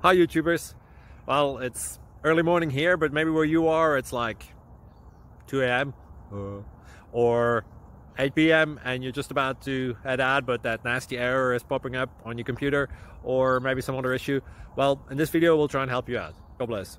Hi YouTubers. Well, it's early morning here, but maybe where you are it's like 2 a.m. or 8 p.m. and you're just about to head out, but that nasty error is popping up on your computer, or maybe some other issue. Well, in this video we'll try and help you out. God bless.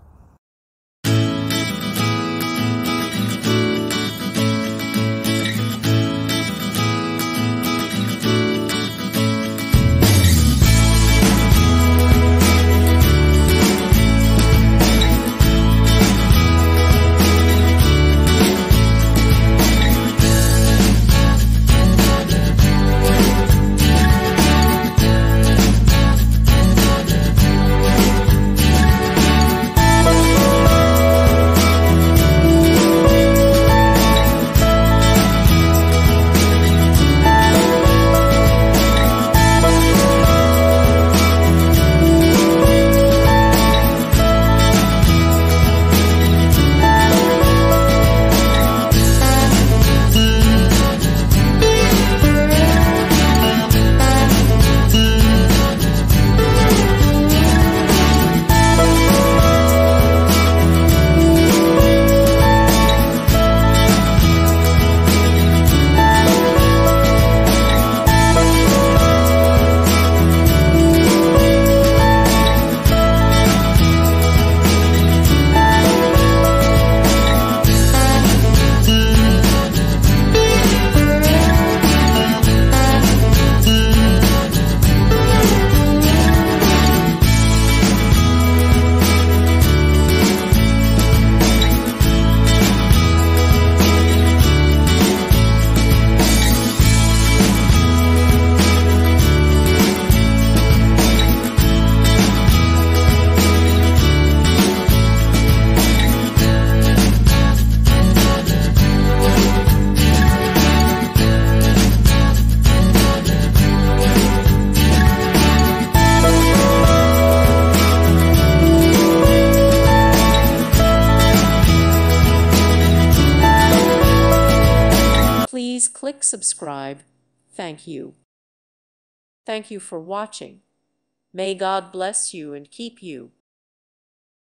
Please click subscribe. Thank you. Thank you for watching. May God bless you and keep you.